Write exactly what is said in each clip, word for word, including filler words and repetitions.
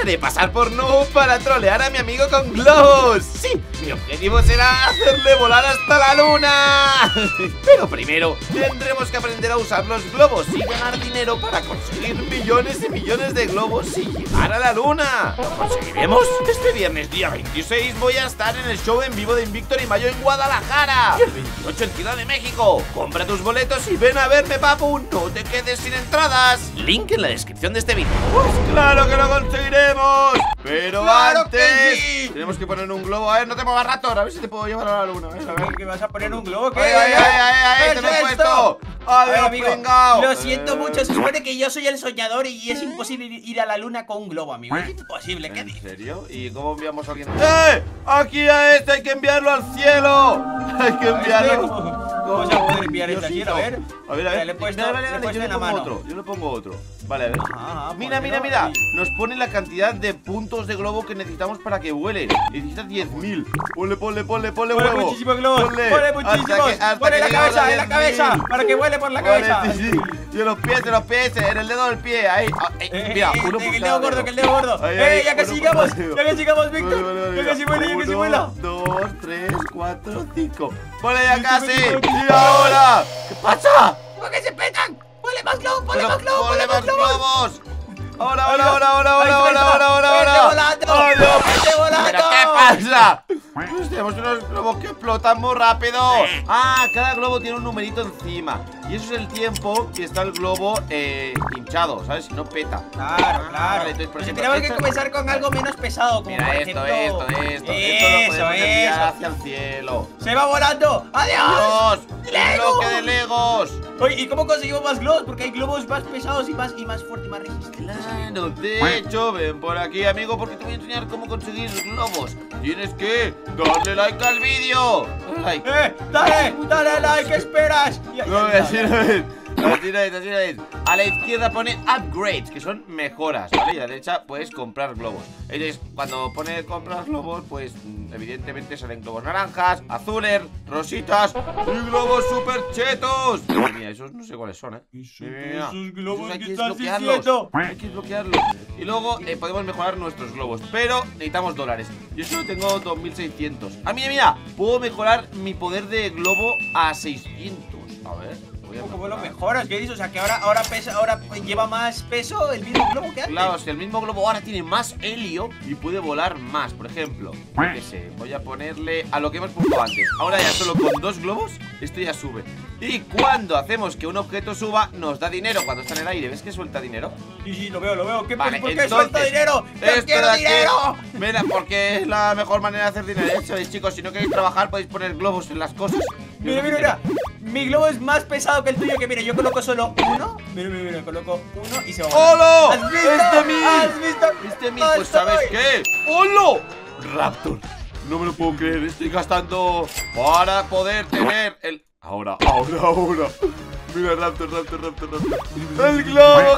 de pasar por noob para trolear a mi amigo con globos. Sí, mi objetivo será hacerle volar hasta la luna. Pero primero tendremos que aprender a usar los globos y ganar dinero para conseguir millones y millones de globos y llegar a la luna. ¿Lo conseguiremos? Este viernes día veintiséis voy a estar en el show en vivo de Invictor y Mayo en Guadalajara, y el veintiocho en Ciudad de México. Compra tus boletos y ven a verme, papu. No te quedes sin entradas. Link en la descripción de este vídeo. Pues claro que lo conseguiremos. Pero ¡Claro antes que sí! tenemos que poner un globo. A ver, no te muevas, Raptor. A ver si te puedo llevar a la luna. A ver, a ver. ¿Qué vas a poner un globo? ¿Qué? ¡Ay, ay, ay, ay! ay ¿Qué ¡Te lo es he esto? puesto! A ver, ¡Adiós, amigo, pringao! lo siento Eh. mucho, se supone que yo soy el soñador y es imposible ir a la luna con un globo, amigo. Es imposible, ¿qué ¿En dices? serio? ¿Y cómo enviamos a alguien? ¡Eh! ¡Aquí a este hay que enviarlo al cielo! ¡Hay que enviarlo! ¿Cómo, cómo se va a poder enviar esto aquí? A ver. A ver, a ver. Le he puesto, Vale, vale, le he vale, puesto yo le en la pongo mano. otro. Yo le pongo otro. Vale, a ver. Ajá, Mira, mira, ponlo mira. ahí. Nos pone la cantidad de puntos de globo que necesitamos para que vuele. Necesita diez mil. Ponle, ponle, ponle, ponle Ponle huevo. muchísimos globos. Ponle. Ponle Hasta muchísimos. que- hasta Ponle que la lleguemos a cabeza, en la diez cabeza. mil. Para que vuele por la Vale, cabeza. sí, sí. Y en los pies, en los pies, en el dedo del pie. Ahí. Ah, eh, Eh, mira, eh, uno eh, por el cada dedo gordo, dedo. que el dedo gordo. Ahí, Eh, ahí, ya uno casi por llegamos. cada dedo. Ya casi llegamos, Vale, Víctor. vale, vale, Ya casi vuela, ya casi vuela. Uno, dos, tres, cuatro, cinco. Vale, ya Cinco, casi. cinco, cinco. Y ahora, ¿qué pasa? ¿Por qué se pegan? Ponle más globos, ponle Pero más globos, ponle ponle más más globos. globos. Ahora, Ahí ahora, va. ahora, ahora, Ahí ahora, está, ahora, ahora, ahora, vete ahora. volando, ¡Oh, Dios! vete volando. ¿Pero qué pasa? Pues tenemos unos globos que explotan muy rápido. Ah, cada globo tiene un numerito encima. Y eso es el tiempo que está el globo eh, hinchado, ¿sabes? Si no peta. Claro, Ah, claro. vale, entonces, por Pues ejemplo, tenemos que esto- comenzar con algo menos pesado, como Mira por esto, ejemplo... esto, esto. Esto lo Eso, podemos enviar eso. hacia el cielo. ¡Se va volando! ¡Adiós! ¡Dios! ¡Un ¡Lego! bloque de legos! Oye, ¿y cómo conseguimos más globos? Porque hay globos más pesados y más, y más fuertes y más resistentes. Claro, de hecho, ven por aquí, amigo, porque te voy a enseñar cómo conseguir globos. Tienes que darle like al vídeo. Like. ¡Eh! ¡Dale! ¡Dale like! ¿Qué esperas? Ya, No, ya, así ya, no ya. es. Así no es, así no es. A la izquierda pone upgrades, que son mejoras, ¿vale? Y a la derecha puedes comprar globos. Entonces, cuando pone comprar globos, pues mm, evidentemente salen globos naranjas, azules, rositas y globos super chetos. Madre mía, esos no sé cuáles son, ¿eh? Esos- Mira, esos globos esos hay que que estás desbloquearlos. diciendo. Hay que desbloquearlos. Y luego eh, podemos mejorar nuestros globos, pero necesitamos dólares. Yo solo tengo dos mil seiscientos. Ah, mira, mira, puedo mejorar mi poder de globo a seiscientos. A ver, voy a ¿Cómo lo mejorar. mejoras? ¿Qué dices? O sea, que ahora, ahora, pesa, ahora lleva más peso el mismo globo que antes. Claro, si el mismo globo ahora tiene más helio y puede volar más. Por ejemplo, yo qué sé, voy a ponerle a lo que hemos puesto antes. Ahora ya solo con dos globos, esto ya sube. Y cuando hacemos que un objeto suba, nos da dinero cuando está en el aire. ¿Ves que suelta dinero? Sí, sí, lo veo, lo veo. ¿Qué, Vale, ¿Por qué entonces, suelta dinero? ¡Yo esto quiero de aquí- dinero! Mira, porque es la mejor manera de hacer dinero. Ya sabéis, chicos, si no queréis trabajar, podéis poner globos en las cosas. Mira, mira, mira. Mi globo es más pesado que el tuyo. Que mira, yo coloco solo uno. Mira, mira, mira. Coloco uno y se va. ¡Holo! ¿Has visto? ¡Este mil! ¿Has visto? Este mil, pues ¿sabes qué? ¡Holo! Raptor, no me lo puedo creer. Estoy gastando para poder tener el... Ahora, ahora, ahora. Mira, Raptor, Raptor, Raptor, Raptor. ¡El globo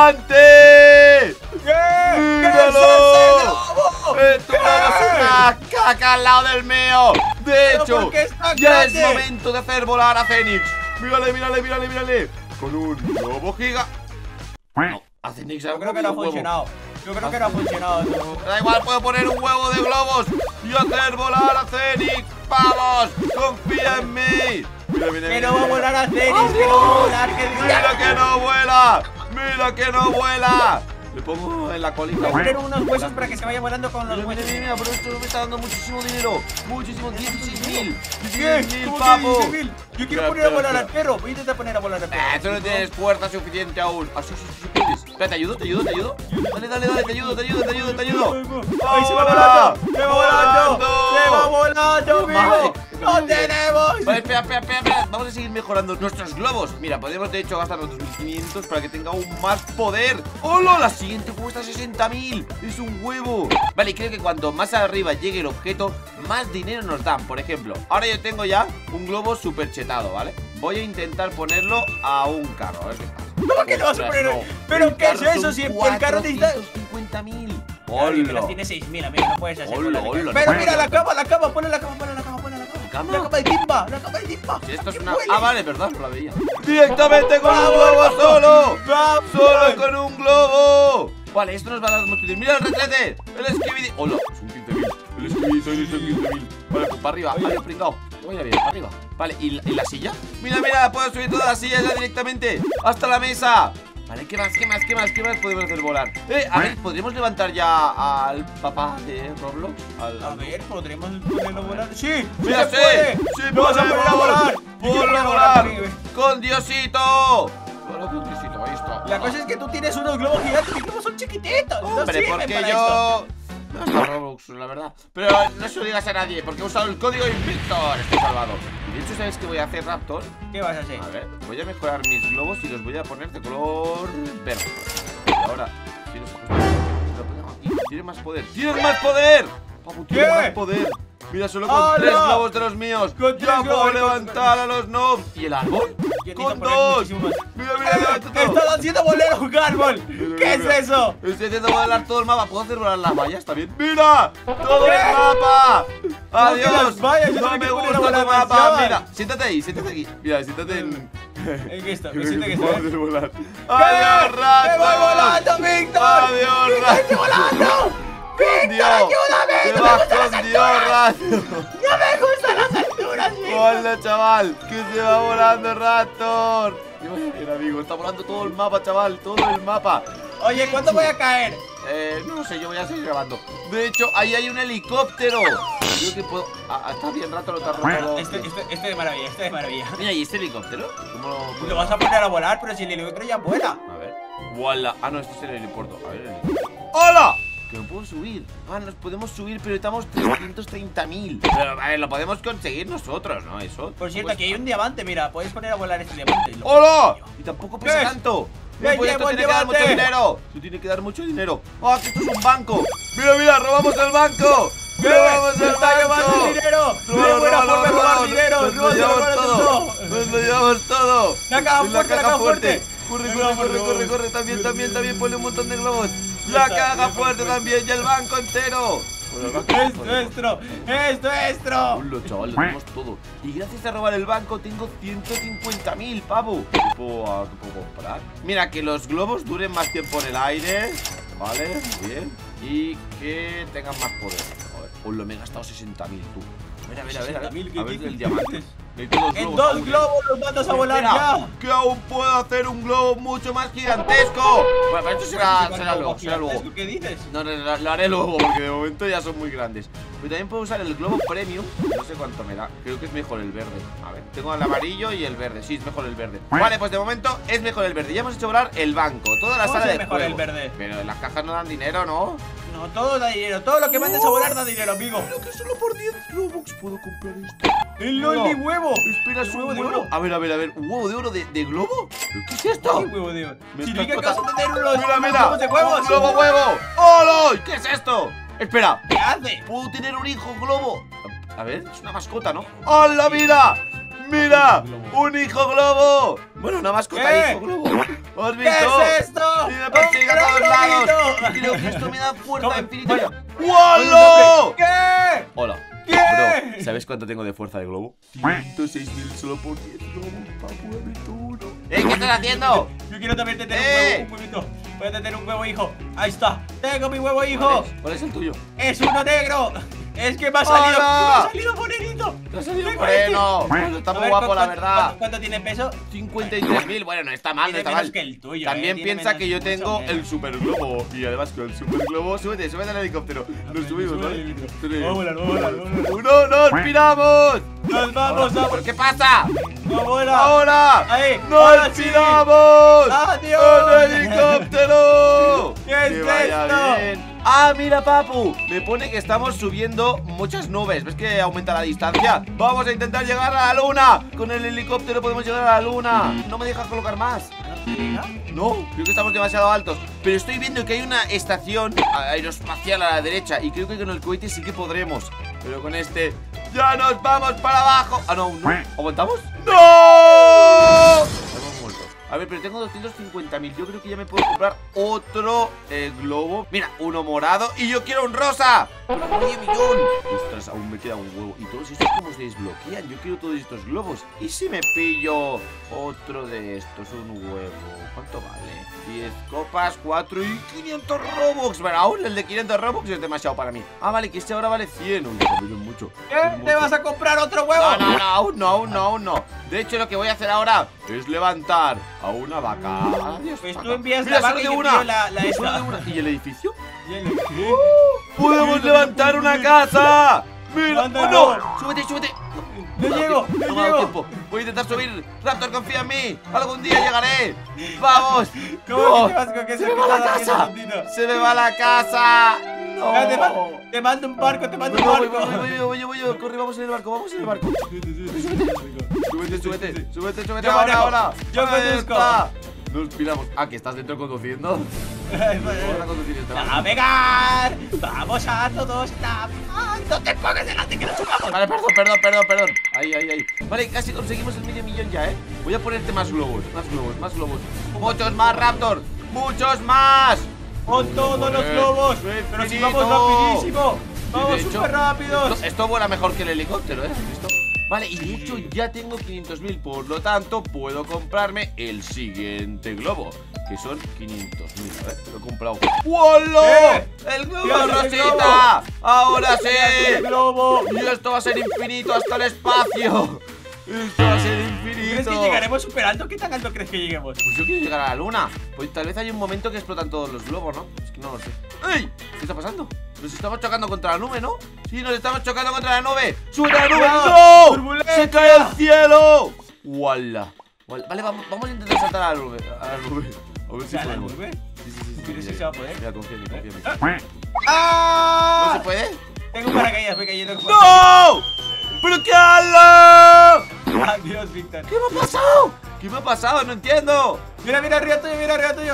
gigante! ¿Qué? ¡Míralo! ¿Qué es ese globo? Eh, tu globo es una caca al lado del mío. De ¿Pero hecho, por qué es tan ya es grande? momento de hacer volar a Fénix. Mírale, mírale, mírale, mírale. Con un globo giga. No, a Fénix Yo creo que no ha funcionado. Yo creo que no ha funcionado. Da igual, puedo poner un huevo de globos y hacer volar a Fénix. ¡Vamos! ¡Confía en mí! Mira, mira, Que mira, no va a mira. volar a Fénix, que no va a volar, que ¡Mira que no vuela! ¡Mira que no vuela! Le pongo en la colita. Voy a poner unos huesos para que se vaya volando con los Mira, mira, huesos. mira, pero esto me está dando muchísimo dinero. Muchísimo, dieciséis mil. ¿Qué? dieciséis mil, ¿Cómo papo. que dieciséis mil? Yo quiero Espera, poner a espera, volar al espera. perro. Voy a intentar poner a volar al perro. Eh, tú no tienes fuerza suficiente aún. Ah, sí, sí, sí, sí puedes. Espera, te ayudo, te ayudo, te ayudo. Dale, dale, dale, te ayudo, te ayudo, te ayudo, te ayudo. ¡Ay, se va ¡Ahora! volando! ¡Se va volando! ¡Se va volando, Madre. amigo! ¡Lo tenemos! Vale, espera, espera, espera, espera. Vamos a seguir mejorando nuestros globos. Mira, podemos de hecho gastar los dos mil quinientos para que tenga aún más poder. ¡Hola! La siguiente cuesta sesenta mil. Es un huevo. Vale, y creo que cuanto más arriba llegue el objeto, más dinero nos dan. Por ejemplo, ahora yo tengo ya un globo super chetado, ¿vale? Voy a intentar ponerlo a un carro. A ver qué pasa. ¿Cómo que le vas a Ostras, poner? no. ¿Pero El qué es carro eso? son Si el carro necesita... cuatrocientos cincuenta mil. Oye, pero tiene seis mil, amigo, no puedes hacer Hola, volar. hola, Pero no mira puedo. la cama, la cama, ponle la cama, ponle la cama, ponle la cama. ¿Cama? La cama de timba, la cama de timba. Si esto es ¡Que una... huele! Ah, vale, verdad, no la veía. Directamente con un ¡Vamos, globo vamos! solo. ¡Vamos! Solo con un globo. Vale, esto nos va a dar mucho dinero. ¡Mira el retrete! ¡El Skibidi! ¡Hola! Son quince mil. El Skibidi son quince mil. Vale, pues para arriba. Vale, pringao. Que vaya bien, para arriba. Vale, ¿y la, ¿y la silla? Mira, mira, puedo subir todas las sillas ya directamente. ¡Hasta la mesa! Vale, ¿qué más, qué más, qué más, qué más podemos hacer volar? Eh, a ver, ¿podríamos levantar ya al papá de Roblox? Al... A ver, ¿podremos ponerlo a volar? ¡Sí! ¡Mira, ¡Sí sí! se puede! ¡Sí, ¡Lo vas a poner a volar! ¡Ponlo a volar! ¡Con Diosito! ¡Ponlo con Diosito! Ahí está. La cosa es que tú tienes unos globos gigantes y todos son chiquititos. Hombre, porque yo... No está Roblox, la verdad. Pero no se lo digas a nadie, porque he usado el código Invictor. Estoy salvado. Y de hecho, ¿sabes qué voy a hacer, Raptor? ¿Qué vas a hacer? A ver, voy a mejorar mis globos y los voy a poner de color verde. Y ahora, si los lo ponemos aquí, tiene más poder. ¡Tienes más poder! Papu, tiene ¿Qué? más poder. Mira, solo con ¡Hala! tres globos de los míos Con tres ya puedo globos, levantar a los noobs. ¿Y el árbol? Yo Con necesito poner dos. muchísimos. Mira, mira, ¡Eh! levanta todo. ¡Estás haciendo volar un árbol! Mira, ¿Qué mira. es eso? Estoy haciendo volar todo el mapa. ¿Puedo hacer volar las vallas también? ¡Mira! ¡Todo ¿Qué? el mapa! ¡Adiós! las vallas? Yo No tengo me que poner gusta a volar tu mapa. demasiadas. Mira, siéntate ahí, siéntate aquí. Mira, siéntate en... ¿En qué está? Creo Me siento que puedo está. hacer volar. ¿Qué? ¡Adiós, rato! ¡Me voy volando, Víctor! ¡Adiós, ¡Víctor, rato! estoy volando! ¡Víctor, Dios! ayúdame! ¡Te ¡No me vas gustan las con Dios, alturas! rato! ¡No me gustan las alturas, Víctor! ¡Hola, chaval! ¡Que se va volando, Raptor! ¡Qué vaya bien, amigo! Está volando todo el mapa, chaval. Todo el mapa. Oye, ¿cuándo voy a caer? Eh, no sé, yo voy a seguir grabando. De hecho, ahí hay un helicóptero. Creo que puedo... Ah, ah, está bien, rato, lo está robando. Este, este, este de maravilla, este de maravilla. Mira, ¿y este helicóptero? ¿Cómo lo...? Lo vas a poner a volar, pero si el helicóptero ya vuela. A ver. ¡Wala! Ah, no, este es el helipuerto. A ver, el helipuerto. ¡Hola! Que no puedo subir. Ah, nos podemos subir, pero estamos trescientos treinta mil. Pero, a ver, lo podemos conseguir nosotros, ¿no? Eso. Por cierto, pues, aquí hay un diamante, mira. Puedes poner a volar este diamante. Lo- ¡Hola! Y tampoco pesa ¿Qué? tanto. ¡Ya No, pues esto llevo el tiene que dar mucho diamante! dinero. Esto tiene que dar mucho dinero. ¡Ah, que esto es un banco! ¡Mira, mira! ¡Robamos el banco! ¿Qué? ¡Robamos ¡Me el está llevando banco! el dinero! ¡No hay ¡Róbalo, buena róbalo, forma de robar róbalo! dinero! ¡Nos ¡No lo se llevamos roban todo! todo! ¡Nos lo llevamos todo! ¡La caja En fuerte, la caja fuerte! ¡Corre, Venga, corre, corre, vámonos. corre, corre! También, también, también ponle un montón de globos. Ya ¡La está, caja ya fuerte está. también! ¡Y el banco entero! Bueno, el banco- ¡Es nuestro! ¡Es nuestro! Hola, chaval, lo tenemos todo. Y gracias a robar el banco tengo ciento cincuenta mil, pavo. ¿Qué puedo, ah, ¿Qué puedo comprar? Mira, que los globos duren más tiempo en el aire. Vale, muy bien. Y que tengan más poder. A ver, hola, me he gastado sesenta mil, tú. A ver, a ver, a ver, a ver. sesenta mil, ¿qué A ver dices? el diamante. Necesito dos ¡En globos dos aún, ¿eh? globos los mandas a volar Espera, ya! que aún puedo hacer un globo mucho más gigantesco. Bueno, pero esto será, será luego, será luego. ¿Qué dices? No, no, no, lo haré luego porque de momento ya son muy grandes. Pero también puedo usar el globo premium. No sé cuánto me da. Creo que es mejor el verde. A ver, tengo el amarillo y el verde. Sí, es mejor el verde. Vale, pues de momento es mejor el verde. Ya hemos hecho volar el banco, toda la ¿Cómo sala es de mejor el juegos. verde? Pero las cajas no dan dinero, ¿no? No, todo da dinero. Todo lo que mandes a volar da dinero, amigo. Creo que solo por diez Robux puedo comprar esto. ¡El LOL No. de huevo! Espera, es ¿El un huevo de huevo. oro? A ver, a ver, a ver. ¿Un huevo de oro de, de globo? ¿Pero qué es esto? ¿Qué huevo de oro? Me Significa está que vas a tener unos Mira, unos mira. huevos de huevos. ¡Un globo huevo! ¡Hola! ¿Qué es esto? Espera. ¿Qué hace? ¿Puedo tener un hijo globo? A ver, es una mascota, ¿no? ¡Hola, mira! ¡Mira! ¡Un hijo globo! Bueno, una mascota ¿Qué? hijo globo. ¿Has ¿Qué visto? es esto? Y me persigue a ¡Un todos lados. globito! Creo que esto me da fuerza ¿Cómo? infinita. Bueno. ¡Hola! ¿Qué? Hola. ¿Qué? Bro, ¿sabes cuánto tengo de fuerza de globo? ciento seis mil solo por diez globos, papu, dame tú uno. ¡Eh, qué estás haciendo! Yo quiero también tener ¡Eh! un huevo, un huevito. Voy a tener un huevo hijo. Ahí está. Tengo mi huevo hijo. ¿Cuál es? ¿Cuál es el tuyo? Es uno negro. Es que me ha salido. ¡Hola! Me ha salido morenito. ¡Te ha salido Tengo moreno! este. Bueno, está A muy ver, guapo, ¿cu- la cuánto- verdad. ¿Cuánto, cuánto tiene peso? cincuenta y tres mil, bueno, no está mal, no Tiene está menos mal. que el tuyo. También eh, piensa tiene que yo menos, tengo mucho el menos. super globo. Y además con el super globo, súbete, súbete al helicóptero. Nos subimos, ¿vale? Tres. Vamos a volar, vamos a volar, vamos a volar. ¡Uno, nos piramos! Nos vamos, ¿Pero vamos. qué pasa? ¡No vuela! ¡Ahora! Ahí, ¡Nos ahora sí. piramos! ¡Adiós! ¡En helicóptero! ¿Qué es ¡Que vaya esto? bien! ¡Ah, mira, papu! Me pone que estamos subiendo muchas nubes. ¿Ves que aumenta la distancia? Vamos a intentar llegar a la luna. Con el helicóptero podemos llegar a la luna. No me deja colocar más. No, creo que estamos demasiado altos. Pero estoy viendo que hay una estación aeroespacial a la derecha. Y creo que con el cohete sí que podremos. Pero con este ya nos vamos para abajo. Ah, no, no. ¿Aguantamos? ¡No! Estamos muertos. A ver, pero tengo doscientos cincuenta mil. Yo creo que ya me puedo comprar otro eh, globo. Mira, uno morado. Y yo quiero un rosa. ¡Medio millón! Ostras, aún me queda un huevo. ¿Y todos estos cómo se desbloquean? Yo quiero todos estos globos. ¿Y si me pillo otro de estos? Un huevo. ¿Cuánto vale? diez copas, cuatro y quinientos Robux. Bueno, aún el de quinientos Robux es demasiado para mí. Ah, vale, que este ahora vale cien. Uy, es mucho. ¿Qué? ¿Te vas a comprar otro huevo? No, no, no, aún no, aún no, aún no. De hecho, lo que voy a hacer ahora es levantar a una vaca. Adiós, Pues vaca. tú envías Mira, la vaca solo y de yo una. envío la, la Solo esta. de una. ¿Y el edificio? Y el- ¡Podemos levantar una casa! ¡Mira! Anda, ¡Oh, no! no. ¡Súbete, súbete! No me ha dado llego, tiempo, no me ha dado llego. tiempo. Voy a intentar subir. Raptor, confía en mí. Algún día llegaré. ¡Vamos! ¿Cómo No. que te vas con que ¡Se se me va la queda casa! tontito? ¡Se me va la casa! ¡No! Ya, te, mando, te mando un barco, te mando No, un no, voy, barco. voy, voy, voy, voy, voy, corre, vamos en el barco, vamos en el barco. Súbete, súbete, súbete, súbete, Yo ahora, manejo, ahora. yo Ahí conduzco. está. Nos piramos. Ah, que estás dentro conduciendo. Vamos a conducir este barco. ¡Navegar! ¡Vamos a todos navegar! ¡No te pongas delante que nos chocamos! Vale, perdón, perdón, perdón, perdón. Ahí, ahí, ahí. Vale, casi conseguimos el medio millón ya, ¿eh? Voy a ponerte más globos, más globos, más globos. Muchos más, Raptor. Muchos más. ¡Con todos los globos! ¡Pero si vamos rapidísimo! ¡Vamos de hecho, súper rápidos! Esto, esto vuela mejor que el helicóptero, ¿eh? ¿Has visto? Vale, y de hecho ya tengo quinientos mil, por lo tanto puedo comprarme el siguiente globo, que son quinientos mil. A ver, lo he comprado. ¡Hola! ¿Eh? ¡El globo ¡Mira ese Rosita! ¡Ahora ¡El sí! globo! Y esto va a ser infinito hasta el espacio. Esto va a ser infinito. ¿Crees que llegaremos superando? ¿Qué tan alto crees que lleguemos? Pues yo quiero llegar a la luna. Pues tal vez hay un momento que explotan todos los globos, ¿no? Es que no lo sé. ¡Ey! ¿Qué está pasando? Nos estamos chocando contra la nube, ¿no? Sí, nos estamos chocando contra la nube. ¡Sube a la nube! ¡Cuidado! ¡No! ¡Turbulencia! ¡Se cae al cielo! ¡Wala! Vale, vamos, vamos a intentar saltar a la nube. A la nube. A ver si ¿A la podemos. nube? Sí, sí, sí, sí. ¿Crees sí, que se va a poder? Mira, confía en mí, confía en mí. ¡Ah! ¿No se puede? Tengo un paracaídas, voy cayendo. ¡No! ¡Pero qué ala! ¡Adiós, Víctor! ¿Qué me ha pasado? ¿Qué me ha pasado? No entiendo. Mira, mira arriba tuyo, mira arriba tuyo.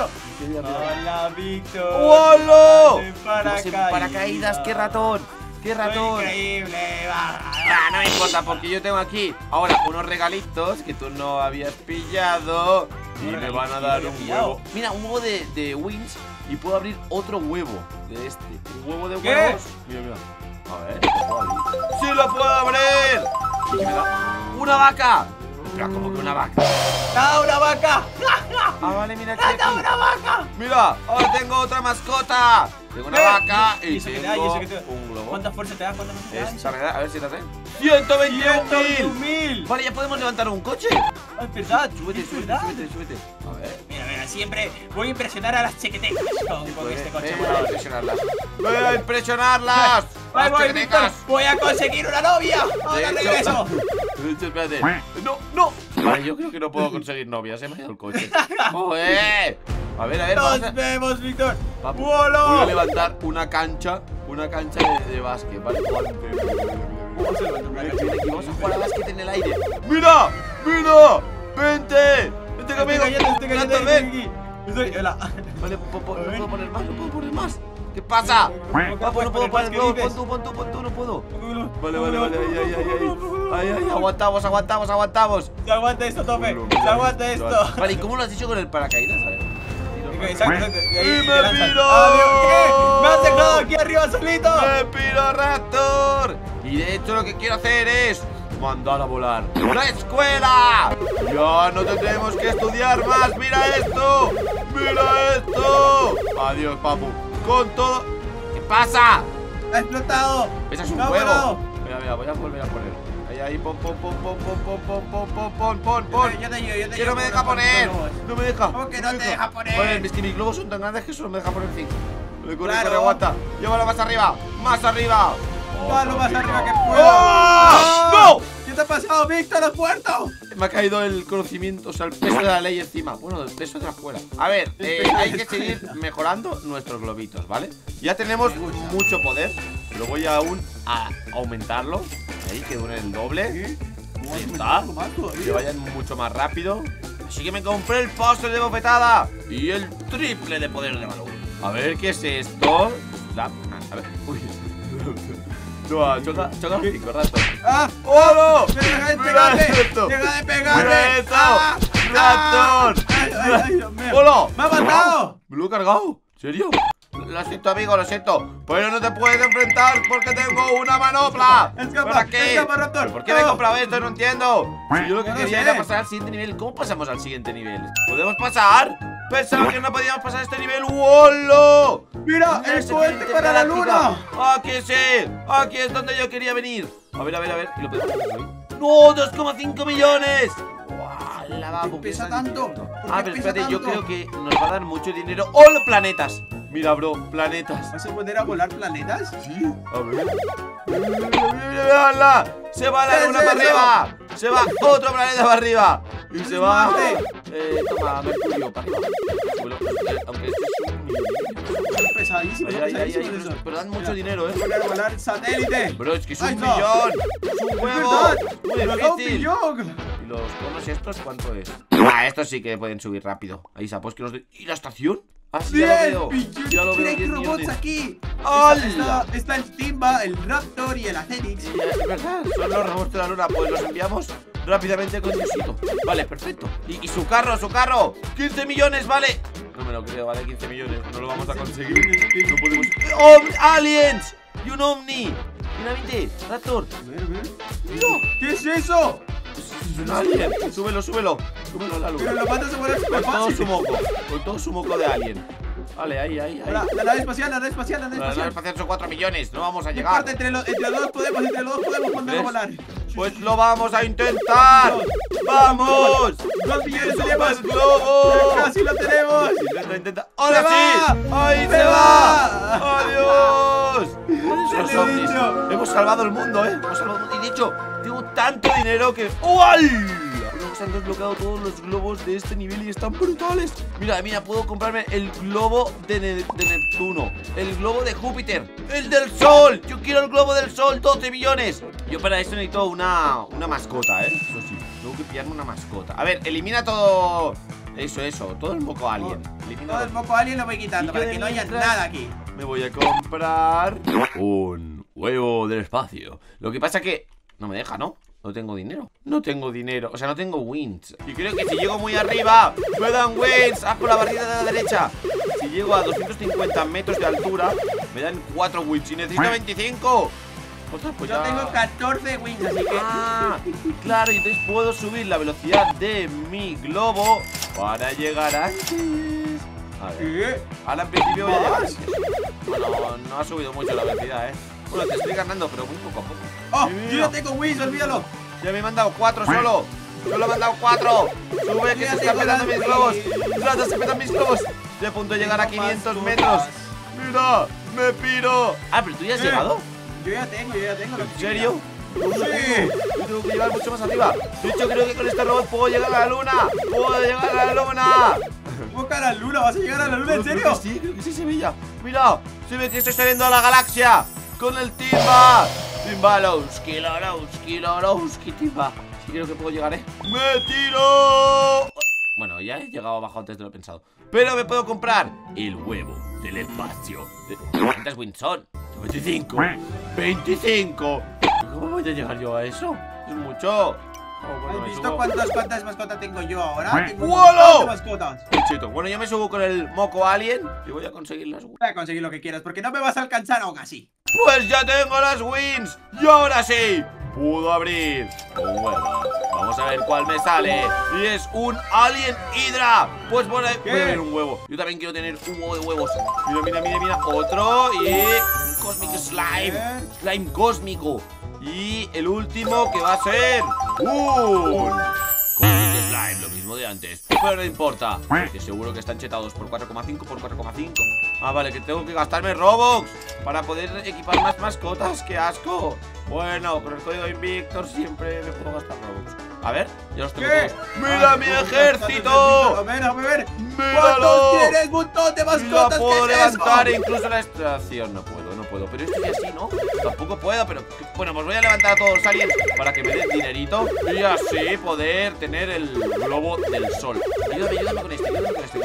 Hola, Víctor. ¡Hola! En paracaídas. Paracaídas, qué ratón. ¡Qué ratón! Increíble, va. Ah, no me importa porque yo tengo aquí ahora unos regalitos que tú no habías pillado y me van a dar un huevo. Mira, un huevo de, de wings y puedo abrir otro huevo de este. Un huevo de ¿Qué? huevos. Mira, mira. A ver, ¿lo puedo abrir? ¡Sí lo puedo abrir! ¿Y qué me da? ¡Una vaca! Pero como que una vaca. ¡Da una vaca! Ah, vale, mira aquí, ¡Da aquí. una vaca! Mira, ahora tengo otra mascota. Tengo una ¿Qué? vaca y, ¿Y eso que te da? ¿Y tengo eso que te da? un globo. ¿Cuánta fuerza te da? ¿Cuánta fuerza te da? Esta me da, a ver si la sé. ¡ciento veintiún mil! mil! Vale, ya podemos levantar un coche. Ah, es verdad, Súbete, es súbete, verdad. súbete, súbete. A ver. Mira, mira, siempre voy a impresionar a las chequetecas con, con Puede- este coche Voy a volador. impresionarlas. Voy a impresionarlas. Ahí Las voy, chequetecas. Víctor. Voy a conseguir una novia. Ahora De hecho- regreso. De hecho, espérate. No, no. Vale, yo creo que no puedo conseguir novia. Se me ha ido el coche. ¡Joder! A ver, a ver, vamos Nos a... vemos, Víctor. Papu, ¡Hola! voy a levantar una cancha. Una cancha de, de básquet. Vale, Vamos a levantar una Ven, cancha. ven aquí, vamos a jugar a básquet en el aire. ¡Mira! ¡Mira! ¡Vente! ¡Vente conmigo! Estoy cayendo, estoy cayendo, Raptor, ven. estoy aquí. Estoy, hola. Vale, po- po- A no ver. puedo poner más, no puedo poner más. ¿Qué pasa? Papu, no puedo poner globos. Pon tú, pon tú, pon tú, no puedo. Vale, vale, vale, ay, ay, ay, ay. Ay, ay, aguantamos, aguantamos, aguantamos. Se aguanta esto, tope. Se aguanta esto. Vale, ¿y cómo lo has hecho con el paracaídas? A ver. Exacto, exacto. Y ahí ¡Y te me lanzan. piro! ¡Adiós! ¿Qué? ¡Me has dejado aquí arriba solito! ¡Me piro, Raptor! Y de hecho lo que quiero hacer es mandar a volar ¡la escuela! ¡Ya no tendremos que estudiar más! ¡Mira esto! ¡Mira esto! Adiós, papu. Con todo... ¿Qué pasa? ¡Ha explotado! Ese es un ¡Me ha huevo. volado! Mira, mira, voy a volver a poner. Ahí, ahí, pon, pon, pon, pon, pon, pon, pon, pon, pon, pon, pon, pon. Yo te ayudo, yo te Que no ayudo me con deja los poner. globos. No me deja. ¿Cómo que no te deja poner? Vale, es que mis globos son tan grandes que solo me deja poner cinco. Corre, corre, Claro. corre, aguanta. Llévalo más arriba. Más arriba. Va lo más arriba que pueda. ¡Oh! ¡No! ¿Qué te ha pasado, Víctor? ¡Has muerto! Me ha caído el conocimiento, o sea, el peso de la ley encima. Bueno, el peso de la escuela. A ver, eh, hay que seguir mejorando nuestros globitos, ¿vale? Ya tenemos mucho poder, pero voy aún a aumentarlo. Ahí, que dure el doble. Ahí está. Que vayan mucho más rápido. Así que me compré el póster de bofetada y el triple de poder de balón. A ver, ¿qué es esto? La... A ver, uy. No, choca, choca los cinco ratos. ¡Ah! ¡Oh, no! ¡Deja de ¡Mira pegarle! esto! ¡Deja de pegarle! ¡Mira esto! ¡Ah! ¡Raptor! ¡Ah! ¡Ay, ay, ay, Dios mío! ¡Hola! ¡Me ha matado! ¿Me lo he cargado? ¿En serio? lo siento, amigo, lo siento. Pero no te puedes enfrentar porque tengo una manopla. Escapa, ¿Para qué? escapa, Raptor. ¿Por qué me he No. comprado esto? No entiendo. Si yo lo que No lo quería sé. era pasar al siguiente nivel. ¿Cómo pasamos al siguiente nivel? ¿Podemos pasar? Pensaba que no podíamos pasar este nivel. ¡Wolo! Mira, Mira el ese puente cliente para la práctica. luna. Aquí sí. Aquí es donde yo quería venir. A ver, a ver, a ver. ¿Y lo podemos hacer hoy? ¡No! ¡dos coma cinco millones! ¡Guau! La ¿Por qué pesa tanto? ¿Por Ah, qué pero pesa espérate, yo tanto? creo que nos va a dar mucho dinero. ¡Oh, los planetas! Mira, bro, planetas. ¿Vas a poder a volar planetas? Sí, a ver. ¡Mírala! Se va la ¿Qué luna es para eso? arriba. Se va otro planeta para arriba. Y se va. Marte. Eh, toma, Mercurio para arriba. Bueno, eh, aunque esto es un millón. Son pesadísimos, Ay, son ay, ay, pesadísimos ay, eso. pero, pero dan mucho Mira, dinero, eh. Volar, volar satélite. Bro, es que es Ahí un está. millón. Es un Es juego. verdad. Muy Nos da un difícil. billón. ¿Y los conos estos cuánto es? Ah, estos sí que pueden subir rápido. Ahí sapos que nos de... ¿Y la estación? Ah, sí, ya lo diez veo. billones. Ya lo Mira, veo, hay diez robots millones. aquí. ¡Hala! Está, está, está el Timba, el Raptor y el Acenix. Sí, es verdad, son los robots de la luna. Pues los enviamos rápidamente con Diosito. Vale, perfecto. Y, y su carro, su carro. quince millones, vale. No me lo creo, vale, quince millones. No lo vamos a conseguir. No podemos. ¡Oh, aliens! Y un Omni. Mira, vente, Raptor. A ver, a ver. Mira, ¿Qué es eso? es un alien. Súbelo, súbelo. Súbelo a la Pero luna. lo mandas a volar súper Con todo fácil. su moco. Con todo su moco de alien. Vale, ahí, ahí, ahí. La, la nave espacial, la nave espacial, la nave La nave espacial. espacial son cuatro millones. No vamos a No llegar. importa, entre, los, entre los dos podemos, entre los dos podemos mandarlo a ¿Ves? volar. Pues lo vamos a intentar. ¡Vamos! Dos millones ¡Super tenemos. globo! Casi lo tenemos. Intenta, intenta. ¡Ahora ¡Se sí! va! ¡Ahí ¡Se se va! va! ¡Adiós! ¿Dónde son los ¡Se le ovnis? dicho! Hemos salvado el mundo, ¿eh? Hemos salvado el mundo. Y de hecho, tengo tanto dinero que... ¡Ual! Nos han desbloqueado todos los globos de este nivel y están brutales. Mira, mira, puedo comprarme el globo de, Ne- de Neptuno, el globo de Júpiter, el del Sol. Yo quiero el globo del Sol, doce millones. Yo para eso necesito una, una mascota, ¿eh? Eso sí, tengo que pillarme una mascota. A ver, elimina todo... Eso, eso, todo el moco alien. Elimina Todo el los- poco alien lo voy quitando Y para yo que no haya mientras- nada aquí. Me voy a comprar un huevo del espacio. Lo que pasa que no me deja, ¿no? No tengo dinero. No tengo dinero. O sea, no tengo wins. Y creo que si llego muy arriba me dan wins. Haz por la barrida de la derecha. Si llego a doscientos cincuenta metros de altura me dan cuatro wins. Y necesito veinticinco. Ostras, pues Yo ya... tengo catorce wins, así que. Ah, claro, y entonces puedo subir la velocidad de mi globo para llegar antes. A ver. ¿Qué? Ahora en principio voy a llegar ¿Más? antes. Bueno, no ha subido mucho la velocidad, eh. Bueno, te estoy ganando, pero muy poco a poco. Oh, Mira, yo ya tengo wins, olvídalo. ya me he mandado cuatro solo. Solo me han dado cuatro. Sube que Ya se están tengo petando las mis globos. wins. Trata, se petan mis globos. Estoy a punto de llegar a Tengo más quinientos cosas. metros. Mira, me piro. Ah, pero tú ya has Eh, llegado. Yo ya tengo, yo ya tengo. lo ¿En que serio? quiera. Yo no Sí. tengo. Yo tengo que llegar mucho más arriba. De hecho, creo que con este robot puedo llegar a la luna. Puedo llegar a la luna. Busca a la luna, ¿vas a llegar a la luna? ¿En Creo serio? que sí, creo que sí, Sevilla. Mira, se ve que estoy saliendo a la galaxia con el Timba. Timbalowski, Lorowski, Lorowski, Timba. Sí, creo que puedo llegar, ¿eh? ¡Me tiro! Bueno, ya he llegado abajo antes de lo pensado. Pero me puedo comprar el huevo del espacio. ¿Cuántas wins son? veinticinco. veinticinco. ¿Cómo voy a llegar yo a eso? Es mucho. Oh, bueno, ¿Has me visto subo. cuántas, cuántas mascotas tengo yo ahora? Tengo un ¡Wolo! montón de mascotas. Chito. Bueno, yo me subo con el moco alien y voy a conseguir las wins. Voy a conseguir lo que quieras, porque no me vas a alcanzar aún así. Pues ya tengo las wins. Y ahora sí, puedo abrir un huevo. Vamos a ver cuál me sale. Y es un Alien Hydra. Pues bueno, ¿Qué? voy a abrir un huevo. Yo también quiero tener un huevo de huevos. Mira, mira, mira, mira. Otro y un Cosmic Slime. Slime cósmico. Y el último que va a ser un Cosmic Slime, lo mismo de antes. Pero no importa, porque seguro que están chetados por cuatro coma cinco por cuatro coma cinco. Ah, vale, que tengo que gastarme Robux para poder equipar más mascotas. ¡Qué asco! Bueno, con el código Invictor siempre me puedo gastar Robux. A ver, ya los tengo ¿Qué? todos. ¡Mira Ah, mi tengo ejército! A ver, a ver. ¡Míralo! ¿Cuántos tienes? ¡Un montón de Y la mascotas! puedo ¿Qué es levantar eso? incluso la estación. No puedo, no puedo. Pero esto ya así, ¿no? Tampoco puedo, pero bueno, pues voy a levantar a todos los aliens para que me den dinerito y así poder tener el globo del sol. Ayúdame, ayúdame con este, ayúdame con este.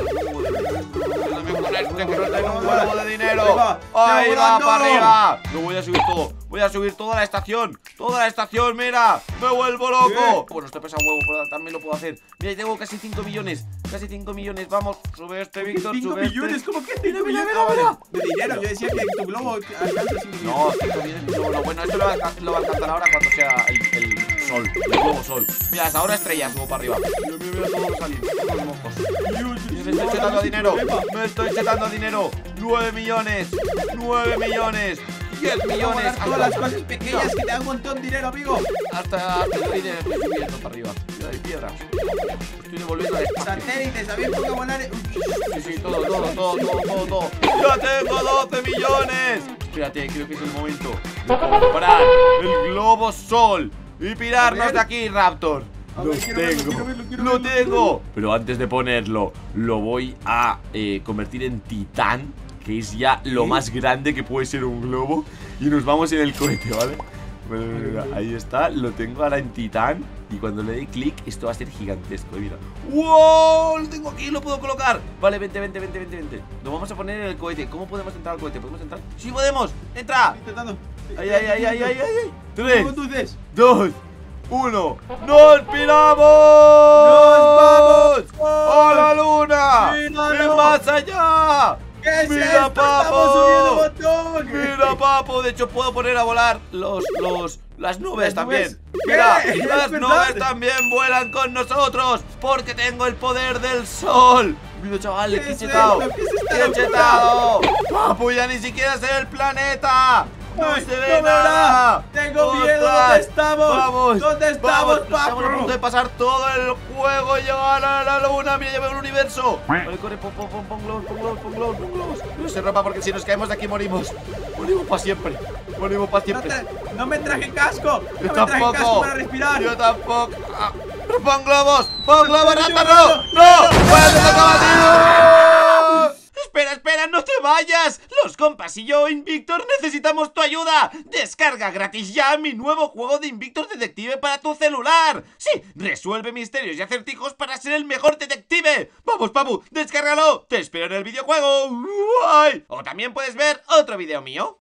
Ayúdame con este, que no tengo un huevo de dinero. Ahí va, Ahí ya va, volando. para arriba. Lo voy a subir todo. Voy a subir toda la estación. Toda la estación, mira. Me vuelvo loco. ¿Qué? Bueno, esto pesa un huevo, pero también lo puedo hacer. Mira, tengo casi cinco millones. casi cinco millones. Vamos, sube este, Víctor, cinco sube millones, este. ¿cómo que Mira, cinco mira, millones? mira, mira. De dinero, yo decía que tu globo alcanza cinco millones. No, cinco millones, no, lo bueno, esto lo va, a, lo va a alcanzar ahora cuando sea el, el sol, el nuevo sol. Mira, hasta ahora estrellas, luego para arriba. Mira, mira, mira, todos los aliens, todos los mocos. Me estoy chetando dinero, me estoy chetando dinero. nueve millones, nueve millones, diez millones. Todas las cosas pequeñas que te dan un montón de dinero, amigo. Hasta, hasta estoy, de, estoy subiendo para arriba. Mira, hay piedras. Estoy devolviendo el espacio. Satélites, también pongo a volar. Sí, sí, todo, todo, todo, todo, todo, todo. ¡Ya tengo doce millones! Espérate, creo que es el momento de comprar el globo sol y pirarnos de aquí, Raptor. A Lo ver, quiero verlo, tengo, quiero verlo, quiero lo verlo, quiero tengo. Pero antes de ponerlo, lo voy a eh, convertir en titán, que es ya lo ¿Sí? más grande que puede ser un globo. Y nos vamos en el cohete, ¿vale? Bueno, mira, mira, ahí está, lo tengo ahora en titán. Y cuando le dé clic, esto va a ser gigantesco. Y mira, ¡wow! Lo tengo aquí, lo puedo colocar. Vale, vente, vente, vente, vente, vente. Lo vamos a poner en el cohete. ¿Cómo podemos entrar al cohete? ¿Podemos entrar? ¡Sí podemos! ¡Entra! Intentando. ¡Ay, ay, ay, ay, ay, ay! ¡Tres, ¿Cómo tú dices? dos, uno! ¡Nos piramos! ¡Nos vamos! ¡A la luna! ¡Míralo! ¡Y más allá! ¿Qué es ¡Mira, esto? papo! ¡Estamos subiendo un montón! Mira, papo, de hecho puedo poner a volar los, los, las nubes ¿Las también. nubes? Mira, ¿Qué? ¿Es las verdad? nubes también vuelan con nosotros porque tengo el poder del sol. Mira, chaval, ¿Qué qué es chetado. esto? ¿Qué es esta ¡Qué locura? chetado! Papu, ya ni siquiera sé el planeta. No Ay, se ve no veo nada. nada. Tengo miedo. ¡Ostras! ¿Dónde estamos? Vamos. ¿Dónde estamos, vamos. papu? Estamos a punto de pasar todo el juego y llegar a la luna. Mira, ya veo el universo. Vale, corre, pon, pon, pon, pon globos, pon globos, pon globos, pon globos. No se rompa porque si nos caemos de aquí morimos. Morimos para siempre. Morimos para No, siempre. tra- no me traje casco. Yo No me traje casco tampoco. para respirar. Yo tampoco. Ah, pero pon globos. Pon globos, Pero yo Raptor, no. no. No. ¡Pues te toca batido! Espera, espera, no te vayas. Los compas y yo, Invictor, necesitamos tu ayuda. Descarga gratis ya mi nuevo juego de Invictor Detective para tu celular. Sí, resuelve misterios y acertijos para ser el mejor detective. Vamos, Papu, descárgalo. Te espero en el videojuego. Guay. O también puedes ver otro video mío.